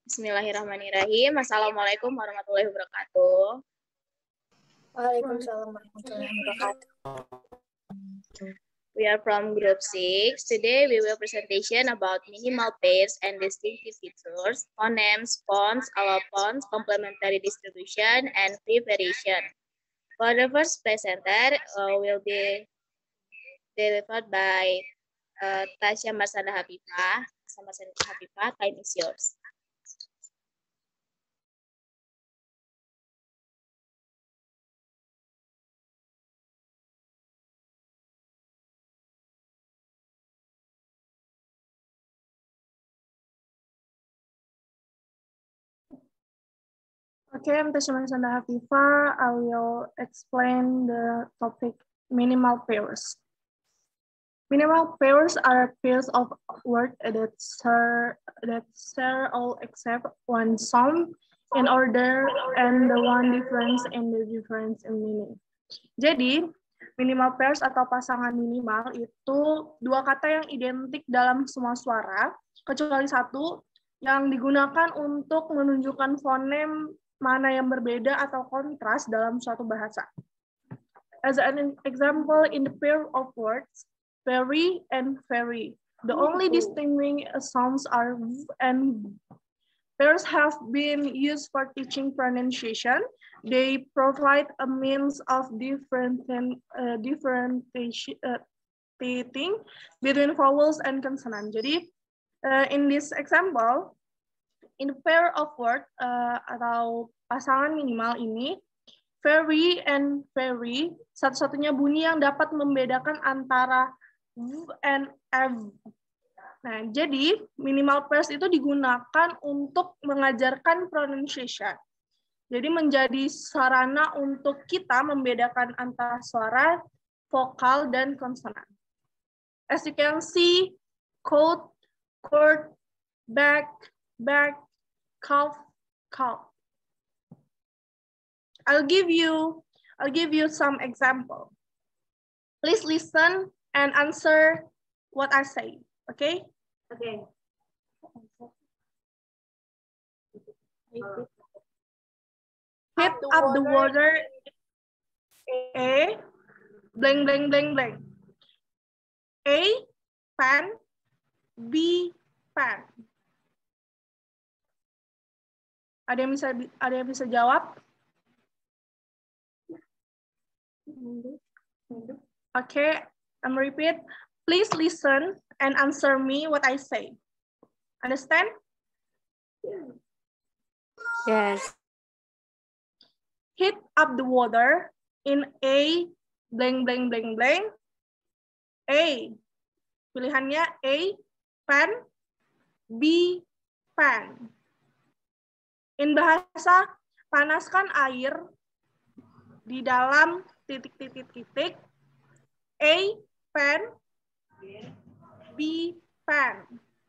Bismillahirrahmanirrahim. Assalamualaikum warahmatullahi wabarakatuh. Waalaikumsalam warahmatullahi wabarakatuh. We are from Group 6. Today we will presentation about minimal pairs and distinctive features, phonemes, fonts, allophones, complementary distribution, and free variation. For the first presenter will be delivered by Tasya Marsada Hafifah. Time is yours. Okay, I'm Tasya Marsada Hafifah. I will explain the topic minimal pairs. Minimal pairs are pairs of words that share all except one sound in order and the one difference in the difference in meaning. Jadi, minimal pairs atau pasangan minimal itu dua kata yang identik dalam semua suara, kecuali satu yang digunakan untuk menunjukkan fonem mana yang berbeda atau kontras dalam suatu bahasa. As an example, in the pair of words, very and very, the only distinguishing sounds are v and b. Pairs have been used for teaching pronunciation. They provide a means of differentiating between vowels and consonant. Jadi, in this example, in pair of word atau pasangan minimal ini, very and very, satu-satunya bunyi yang dapat membedakan antara v and ev. Nah, jadi minimal pairs itu digunakan untuk mengajarkan pronunciation. Jadi menjadi sarana untuk kita membedakan antara suara, vokal, dan konsonan. As you can see, coat, court, back, cough, cough. I'll give you some example. Please listen and answer what I say. Okay? Okay. Heat up the water. A, blank, blank, blank, blank. A, pan. B, pan. Ada yang bisa jawab? Okay, I'm repeat. Please listen and answer me what I say. Understand? Yes. Heat up the water in A, blank, blank, blank, blank. A. Pilihannya A, pan. B, pan. In bahasa, panaskan air di dalam titik-titik-titik. A, pan. B, pan.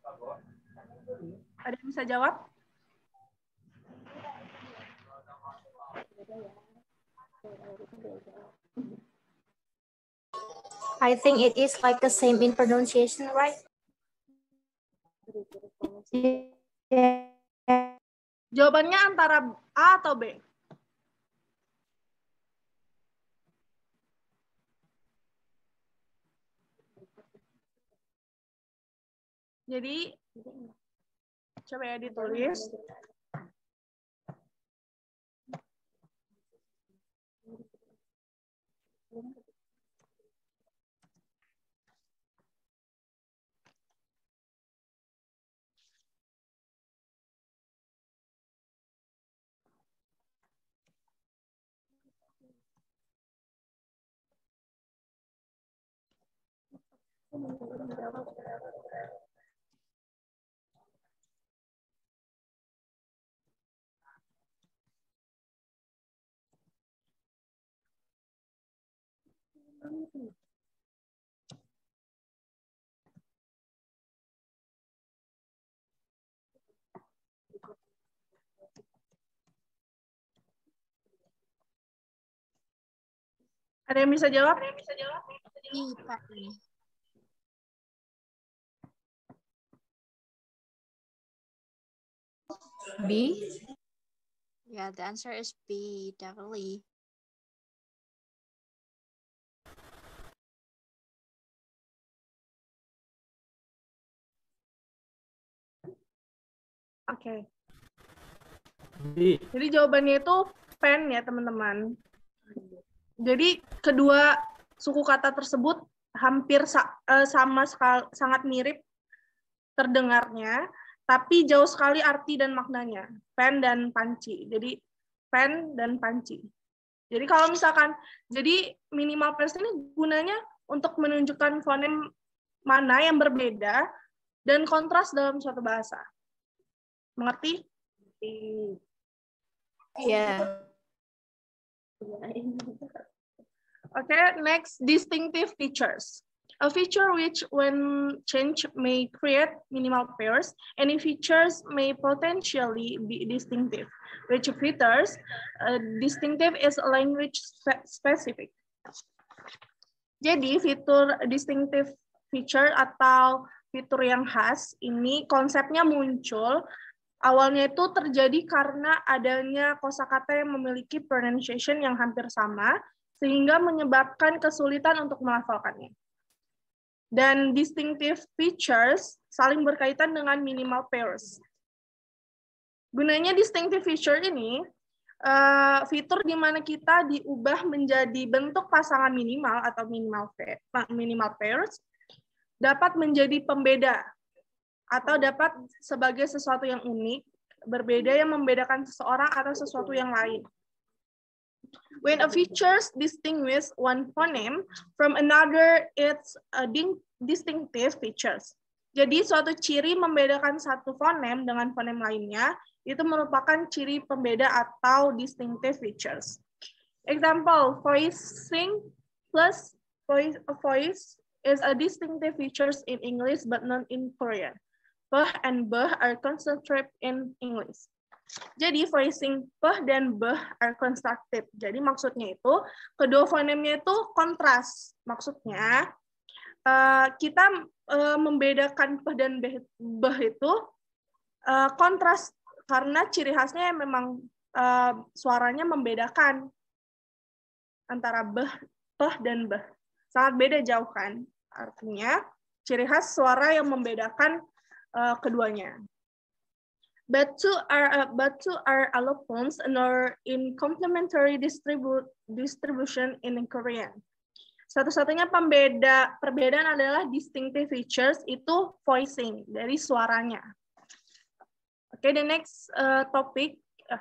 Ada yang bisa jawab? I think it is like the same in pronunciation, right? Yeah. Jawabannya antara A atau B? Jadi, coba ya ditulis. Ada yang bisa jawab? B. Yeah, the answer is B, definitely. Oke. Jadi jawabannya itu pen ya teman-teman. Jadi kedua suku kata tersebut hampir sama sekali, sangat mirip terdengarnya, tapi jauh sekali arti dan maknanya. Pen dan panci. Jadi pen dan panci. Jadi kalau misalkan, jadi minimal pairs ini gunanya untuk menunjukkan fonem mana yang berbeda dan kontras dalam suatu bahasa. Mengerti? Yeah. Okay, next, distinctive features. A feature which, when changed, may create minimal pairs. Any features may potentially be distinctive. Which features? Distinctive is language specific. Jadi fitur distinctive feature atau fitur yang khas ini konsepnya muncul awalnya itu terjadi karena adanya kosakata yang memiliki pronunciation yang hampir sama sehingga menyebabkan kesulitan untuk melafalkannya. Dan distinctive features saling berkaitan dengan minimal pairs. Gunanya distinctive feature ini fitur di mana kita diubah menjadi bentuk pasangan minimal atau minimal pairs dapat menjadi pembeda atau dapat sebagai sesuatu yang unik, berbeda yang membedakan seseorang atau sesuatu yang lain. When a feature distinguishes one phoneme from another, it's a distinctive features. Jadi suatu ciri membedakan satu fonem dengan fonem lainnya, itu merupakan ciri pembeda atau distinctive features. Example, voicing plus voice is a distinctive features in English but not in Korean. Peh and beh are constructed in English. Jadi voicing peh dan beh are constructed. Jadi maksudnya itu kedua fonemnya itu kontras. Maksudnya kita membedakan peh dan beh itu kontras karena ciri khasnya memang suaranya membedakan antara beh, peh dan beh. Sangat beda jauh kan? Artinya ciri khas suara yang membedakan keduanya. But two are allophones and are in complementary distribution in Korean. Satu-satunya perbedaan adalah distinctive features itu voicing dari suaranya. Okay, the next topic,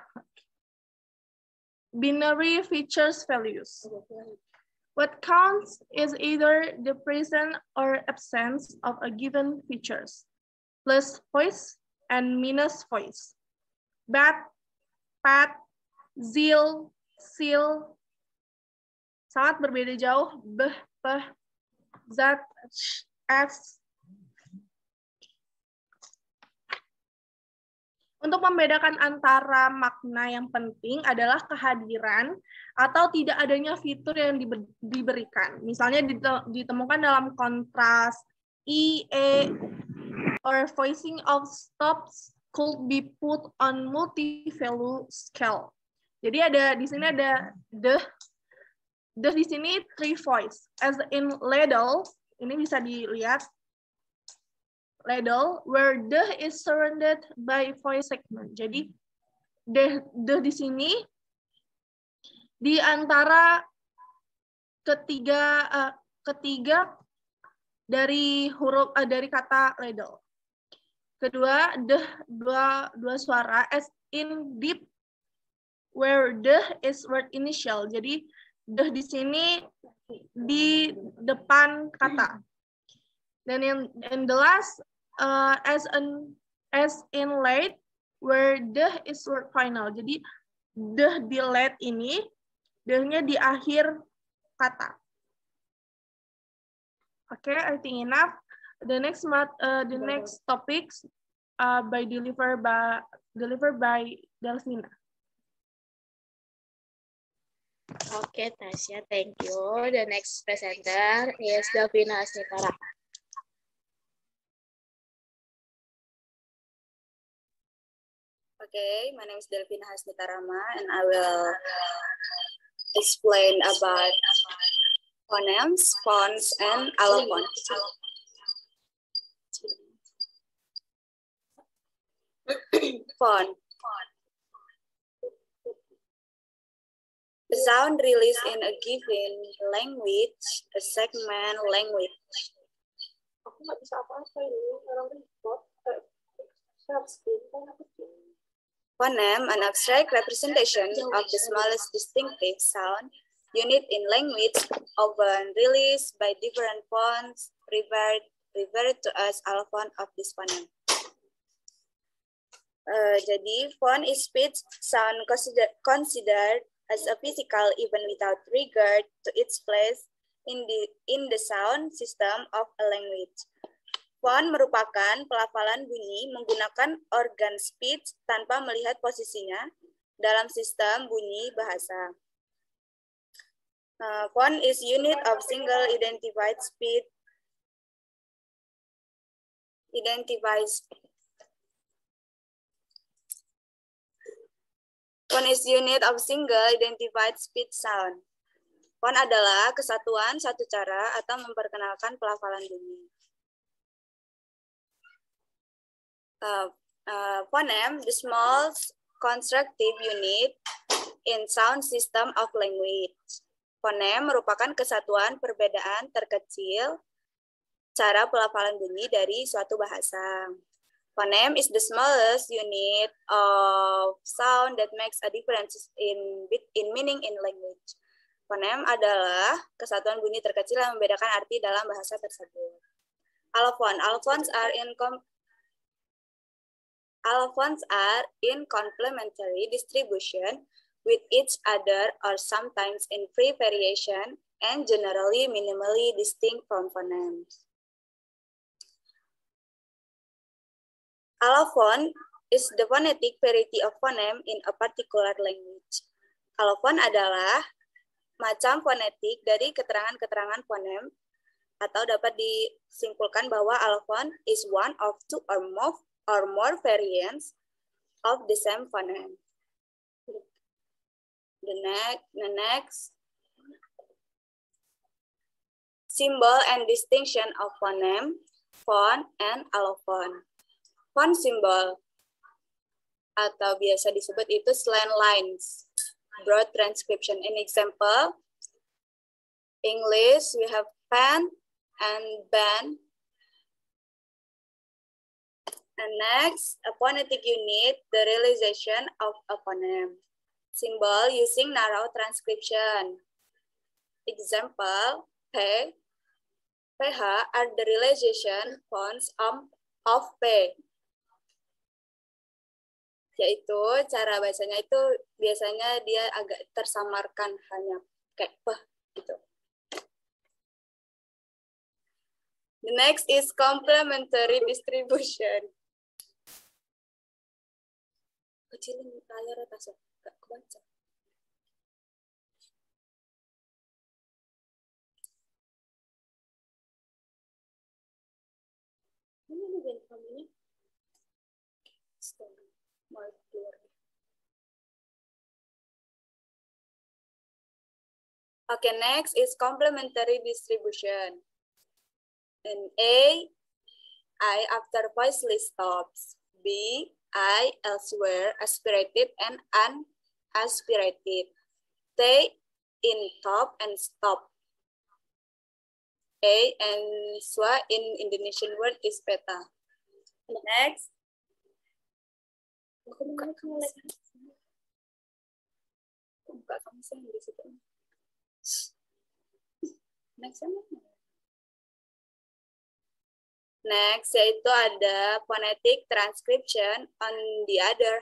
binary features values. What counts is either the presence or absence of a given features, plus voice and minus voice. Bat, pat, zil, sil, sangat berbeda jauh, beh, peh, zat, s. Untuk membedakan antara makna yang penting adalah kehadiran atau tidak adanya fitur yang diberikan. Misalnya ditemukan dalam kontras I, E, or voicing of stops could be put on multi-value scale. Jadi ada di sini ada the di sini three voice. As in ladle, ini bisa dilihat. Ladle, where the is surrounded by voice segment. Jadi the di sini di antara ketiga dari huruf dari kata ladle. Kedua, dua suara as in deep, where the is word initial. Jadi the di sini di depan kata. Dan yang the last as in late, where the is word final. Jadi the di late ini the-nya di akhir kata. Okay, I think enough. The next topics delivered by Delfina. Okay, Tasya, thank you. The next presenter is Delfina Asnitara. Okay, my name is Delvina Hasnitarama, and I will explain about phonemes, fonts, and allophones. Font. The sound released in a given language, a segment language. Phoneme, an abstract representation of the smallest distinctive sound unit in language, often released by different fonts, referred to as allophone of this phoneme. Jadi, font is speech sound considered as a physical even without regard to its place in the sound system of a language. Font merupakan pelafalan bunyi menggunakan organ speech tanpa melihat posisinya dalam sistem bunyi bahasa. Font is unit of single identified speech. Font is unit of single identified speech sound. Font adalah kesatuan satu cara atau memperkenalkan pelafalan bunyi. Phoneme, the small constructive unit in sound system of language. Phoneme merupakan kesatuan perbedaan terkecil cara pelafalan bunyi dari suatu bahasa. Phoneme is the smallest unit of sound that makes a difference in meaning in language. Phoneme adalah kesatuan bunyi terkecil yang membedakan arti dalam bahasa tersebut. Allophones are in complementary distribution with each other or sometimes in free variation and generally minimally distinct from phonemes. Allophone is the phonetic variety of phoneme in a particular language. Allophone adalah macam fonetik dari keterangan-keterangan fonem, atau dapat disimpulkan bahwa allophone is one of two or more variants of the same phoneme. The next symbol and distinction of phoneme, font, and allophone. Font symbol atau biasa disebut itu slant lines, broad transcription. In example, English, we have pen and band. And next, a phonetic unit, the realization of a phoneme. Symbol using narrow transcription. Example, P, PH are the realization fonts of P. Yaitu cara bacanya itu biasanya dia agak tersamarkan hanya kayak P gitu. The next is complementary distribution. Kecilin layar atas, gak kebaca. Ini bagian kaminya. Okay, next is complementary distribution. In A, I after voicely stops. B, I elsewhere, aspirated and unaspirated. T, in top and stop. A and swa in Indonesian word is peta. Next. Next, yaitu ada phonetic transcription on the other.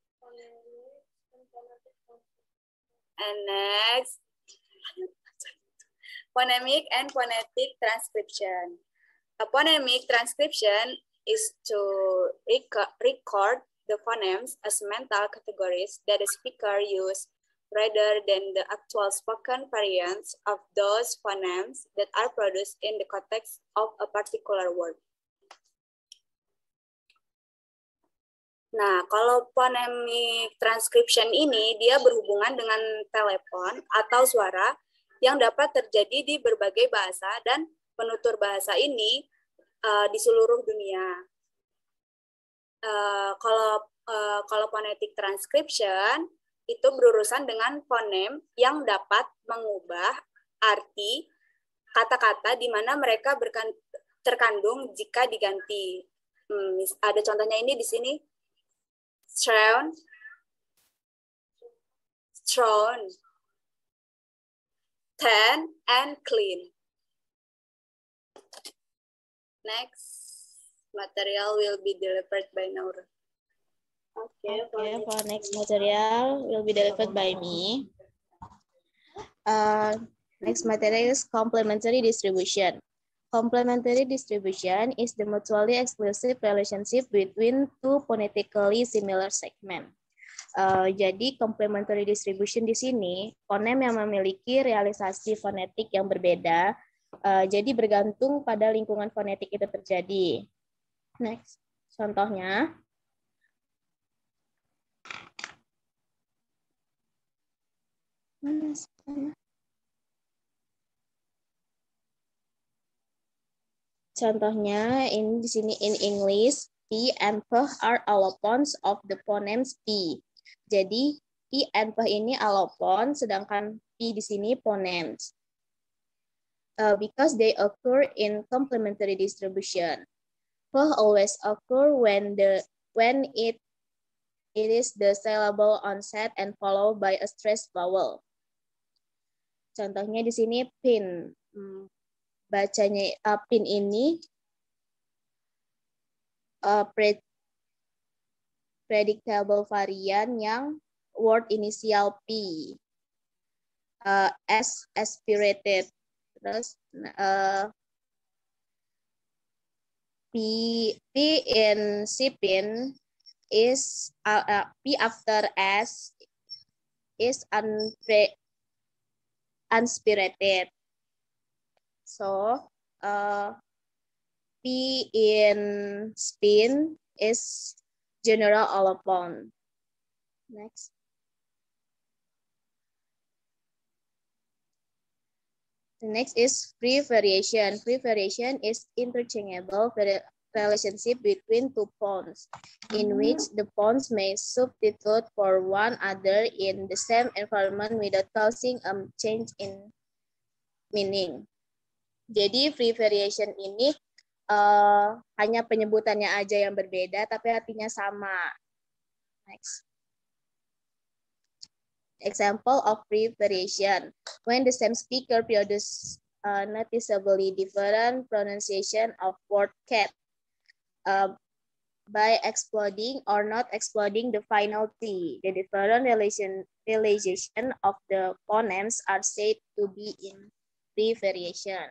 And next, phonemic and phonetic transcription. A phonemic transcription is to record the phonemes as mental categories that the speaker use rather than the actual spoken variants of those phonemes that are produced in the context of a particular word. Nah, kalau phonemic transcription ini dia berhubungan dengan telepon atau suara yang dapat terjadi di berbagai bahasa dan penutur bahasa ini di seluruh dunia. Kalau phonetic transcription itu berurusan dengan fonem yang dapat mengubah arti kata-kata di mana mereka terkandung jika diganti. Ada contohnya ini di sini. Thrown, tan, and clean. Next, material will be delivered by Naura. Okay, for next material will be delivered by me. Next material is complementary distribution. Complementary distribution is the mutually exclusive relationship between two phonetically similar segments. Jadi complementary distribution di sini fonem yang memiliki realisasi fonetik yang berbeda, jadi bergantung pada lingkungan fonetik itu terjadi. Next, contohnya. Contohnya ini di sini in English, P and P are allopons of the phonemes P. Jadi P and P ini allopon, sedangkan P di sini phonemes. Because they occur in complementary distribution. P always occur when it is the syllable onset and followed by a stressed vowel. Contohnya di sini pin. Bacanya pin ini predictable varian yang word inisial P, as aspirated, terus P in sipin is P after S is unspirited. So, P in spin is general allopon. Next. The next is free variation. Free variation is interchangeable relationship between two phones, in which the phones may substitute for one another in the same environment without causing a change in meaning. Jadi free variation ini hanya penyebutannya aja yang berbeda, tapi artinya sama. Next. Example of free variation. When the same speaker produces noticeably different pronunciation of word cat by exploding or not exploding the final T, the different realization of the phonemes are said to be in free variation.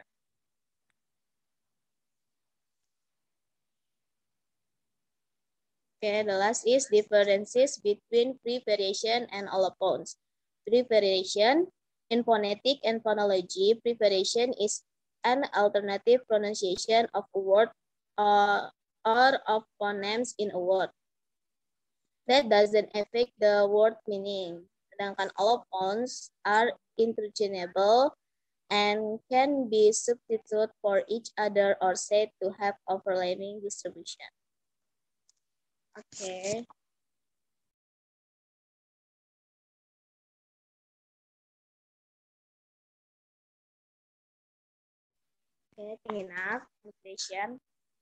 Okay, the last is differences between free variation and allopons. Free variation in phonetic and phonology, free variation is an alternative pronunciation of a word or of phonemes in a word. That doesn't affect the word meaning. Sedangkan allopons are interchangeable and can be substituted for each other or said to have overlapping distribution. Okay. Okay, enough nutrition.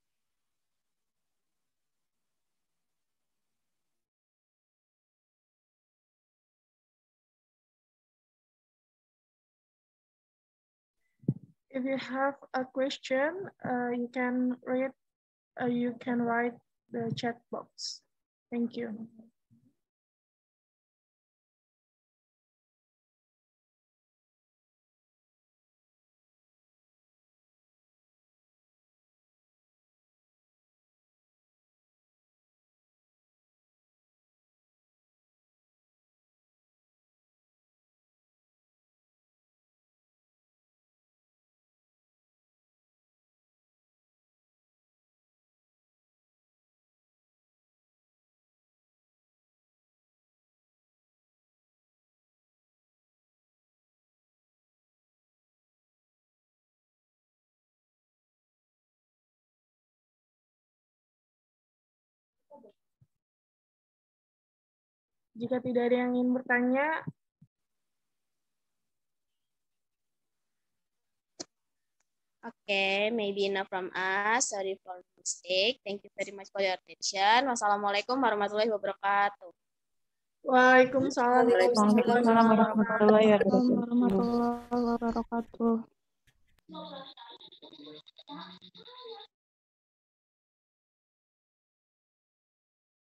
If you have a question, you can write the chat box. Thank you. Jika tidak ada yang ingin bertanya, Okay, maybe enough from us. Sorry for mistake. Thank you very much for your attention. Wassalamualaikum warahmatullahi wabarakatuh. Waalaikumsalam Waalaikumsalam warahmatullahi wabarakatuh.